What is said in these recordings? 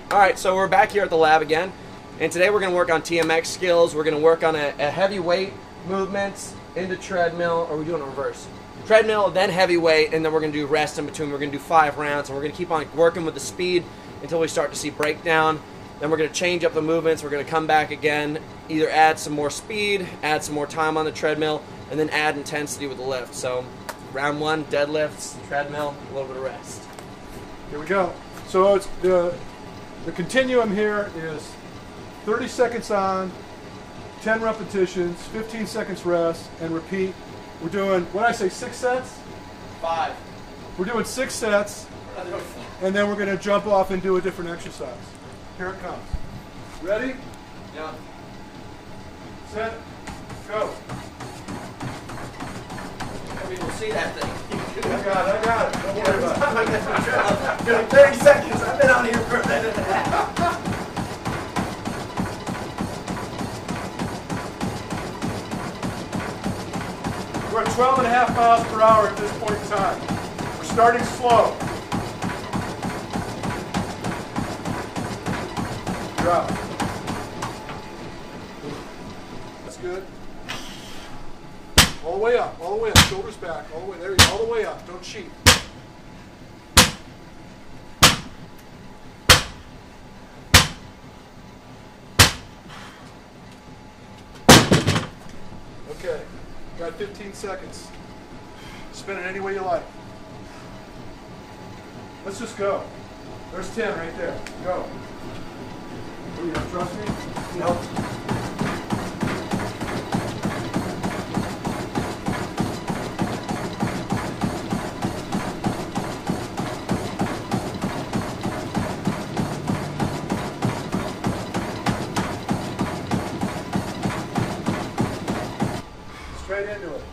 Alright, so we're back here at the lab again, and today we're going to work on TMX skills. We're going to work on a heavy weight movements into treadmill, or are we doing it reverse? Treadmill, then heavy weight, and then we're going to do rest in between. We're going to do 5 rounds, and we're going to keep on working with the speed until we start to see breakdown. Then we're going to change up the movements. We're going to come back again, either add some more speed, add some more time on the treadmill, and then add intensity with the lift. So round 1, deadlifts, treadmill, a little bit of rest. Here we go. So it's the continuum here is 30 seconds on, 10 repetitions, 15 seconds rest, and repeat. We're doing, what did I say, 6 sets? 5. We're doing 6 sets, and then we're going to jump off and do a different exercise. Here it comes. Ready? Yeah. Set, go. We'll see that thing. I got it. Don't worry about it. 30 seconds. I've been on here for a minute and a half. We're at 12.5 miles per hour at this point in time. We're starting slow. You're out. That's good. All the way up, all the way up. Shoulders back, all the way. There you go, all the way up. Don't cheat. Okay, got 15 seconds. Spin it any way you like. Let's just go. There's 10 right there. Go. Oh, you don't trust me? Nope. Straight into it.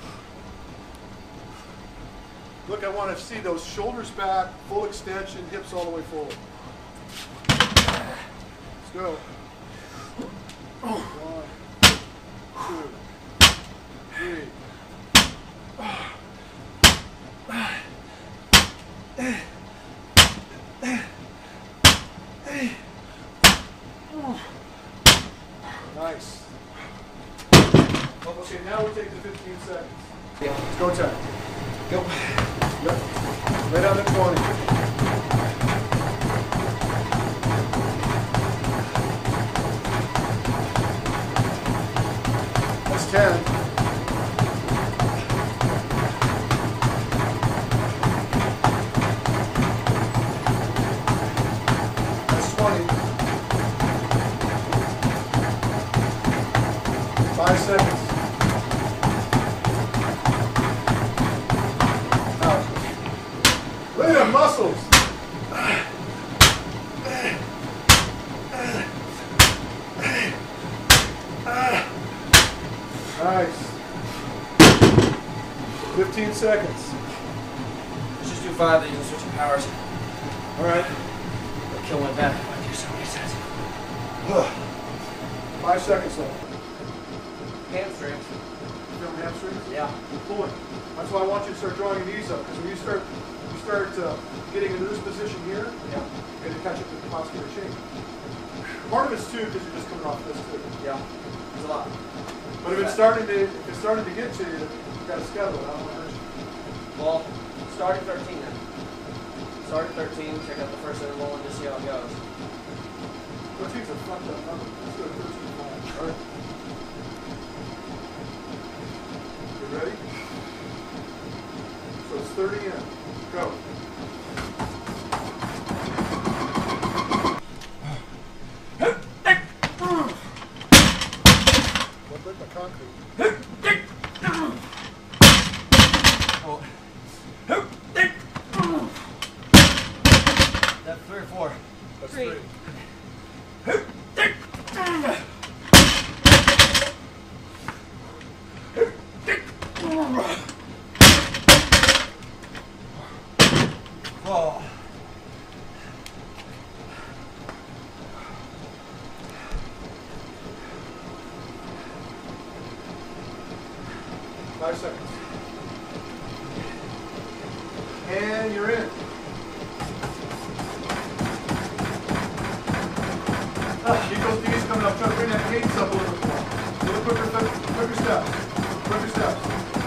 Look, I want to see those shoulders back, full extension, hips all the way forward. Let's go. 1, 2, 3. Nice. Okay, now we take the 15 seconds. Yeah. Let's go 10. Go. Yep. Right on the 20. That's 10. That's 20. 5 seconds. Look at the muscles. Nice. 15 seconds. Let's just do 5, then you can switch your powers. All right. I'll kill my back if I do so many sets. 5 seconds left. Hamstrings. Feel the hamstrings? Yeah. Pull it. That's why I want you to start drawing your knees up, because when you start getting into this position here, Yeah. you're going to catch up with the posterior chain. Part of it's too because you're just coming off this too. Yeah. There's a lot. But if it's starting to get to you, you've got to schedule it. I don't want to hurt you. Well, start at 13 then. Start at 13, check out the first interval and just see how it goes. 13's a fucked up number. Let's go to 13. All right. You ready? So it's 30 in. Go. What like the concrete? Oh. That's 3 or 4. That's 3. 3. Oh. Five seconds. And you're in. Keep those knees coming up. Try to bring that cadence up a little bit more. A little quicker steps. Quicker steps.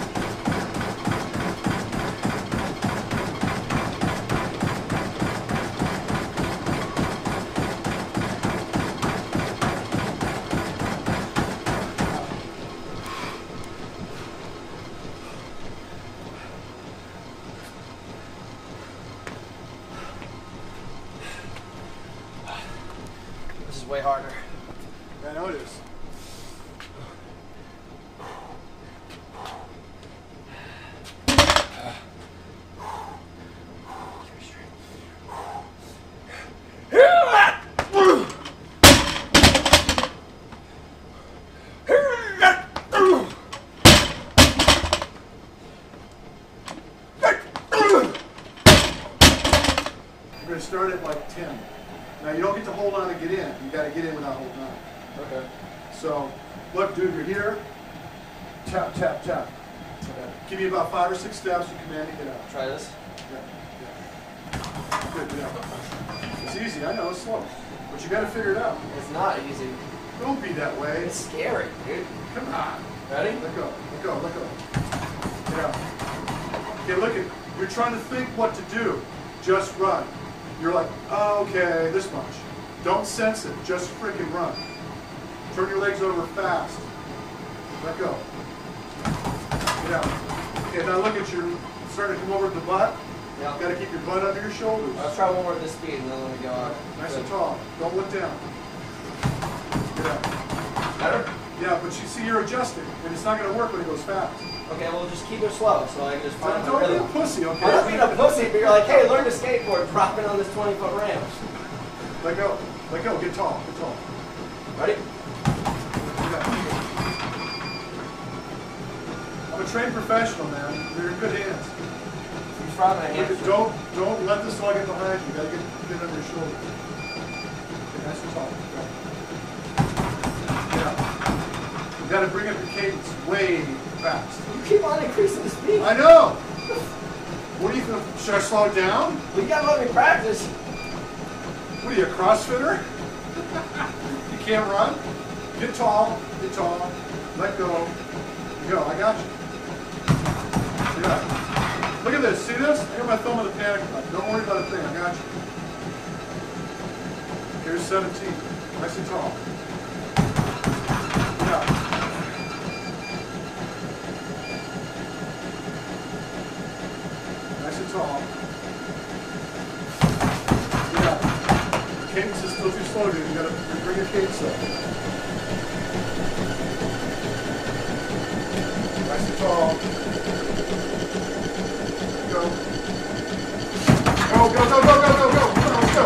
This is way harder. I know it is. We're going to start at like 10. Now you don't get to hold on to get in. You got to get in without holding on. Okay. So, look, dude, you're here. Tap, tap, tap. Okay. Give me about 5 or 6 steps. You command to get out. Try this. Yeah. Good, yeah. It's easy. I know it's slow, but you got to figure it out. It's not easy. Don't be that way. It's scary, dude. Come on. Ready? Let go. Let go. Let go. Yeah. Okay, look at. You're trying to think what to do. Just run. You're like, oh, okay, this much. Don't sense it. Just freaking run. Turn your legs over fast. Let go. Get out. Okay, now look at your. Starting to come over to the butt. Yeah. Got to keep your butt under your shoulders. Let's try one more at this speed and then let me go out. Nice and tall. Don't look down. Get out. Better? Yeah, but you see, you're adjusting, and it's not going to work when it goes fast. Okay, well just keep it slow so I can just find my Don't be a rhythm. pussy, okay? I'm not being a pussy, but you're like, hey, learn to skateboard, dropping on this 20-foot ramp. Let go. Let go. Get tall. Get tall. Ready? Yeah. I'm a trained professional, man. You're in good hands. You try my hands. Don't let this all get behind you. You gotta get under your shoulder. Okay, nice and tall. Yeah. You gotta bring up your cadence way fast. You keep on increasing the speed. I know. What do you think? Should I slow it down? Well, you gotta let me practice. What are you, a CrossFitter? You can't run? Get tall. Get tall. Let go. Go. I got you. Yeah. Look at this. See this? I got my thumb on the panic button. Don't worry about a thing. I got you. Here's 17. Nice and tall. Yeah. Nice and tall. Yeah. The cadence is still too slow, dude. You gotta bring your cadence up. Nice and tall. Go. Go, go, go, go, go, go, go. Come on, let's go.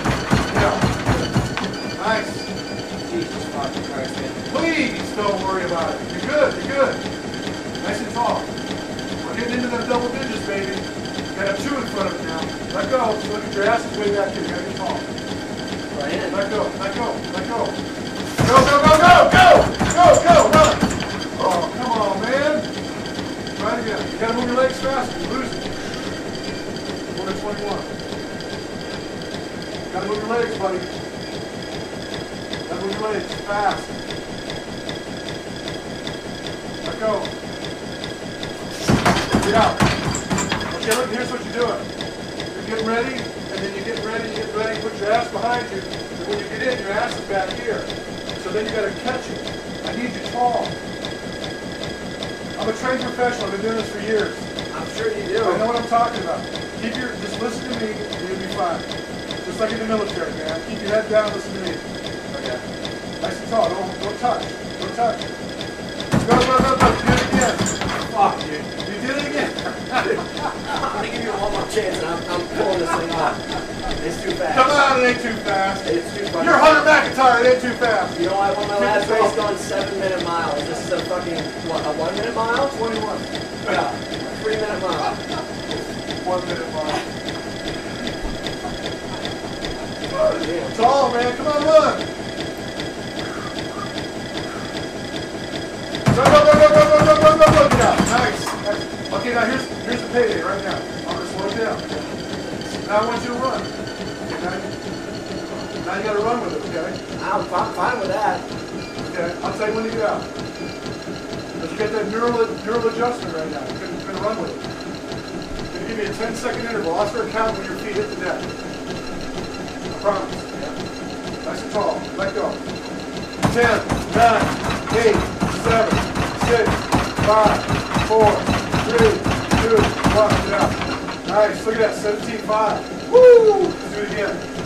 Yeah. Nice. Jesus fucking Christ, man. Please don't worry about it. You're good, you're good. Nice and tall. We're getting into the double digits, baby. You gotta have 2 in front of it now. Let go. So look at your ass is way back here. You gotta get tall. Right in. Let go, let go, let go. Go, go, go, go, go! Go, go, run! Oh, come on, man. Try it again. You gotta move your legs faster. You lose it. 1 to 21. Gotta move your legs, buddy. Gotta move your legs fast. Let go. Get out. Okay, look, here's what you're doing. You're getting ready, and then you get ready, put your ass behind you. And when you get in, your ass is back here. So then you gotta catch it. I need you tall. I'm a trained professional. I've been doing this for years. I'm sure you do. I know what I'm talking about. Just listen to me, and you'll be fine. Just like in the military, man. Keep your head down, listen to me. Okay. Nice and tall. Don't touch. Don't touch. Go, go, go, go. Do it again. Fuck, dude. You did it again. I'm gonna give you one more chance and I'm pulling this thing off. It's too fast. Come on, it ain't too fast. It's too fucking You're Hunter McIntyre, it ain't too fast. You know, I won my last race going 7-minute miles. This is a fucking, what, a 1-minute mile? 21. Yeah, a 3-minute mile. 1 minute mile. Oh, damn. Tall, man. Come on, run. Go, go, go, go, go, go, go, go, go, go. Get out. Nice. Okay, now here's the payday right now. I'm going to slow it down. Now I want you to run. Okay? Now you got to run with it, okay? I'm fine with that. Okay, I'll tell you when to get out. But you get that neural adjustment right now. You're going to run with it. You're going to give me a 10-second interval. I'll start counting when your feet hit the deck. I promise. Yeah. Nice and tall. Let go. 10, 9, 8, 7, 6, 5, 4, 3, 2, 1. Get out. Nice. Look at that. 17-5. Woo! Let's do it again.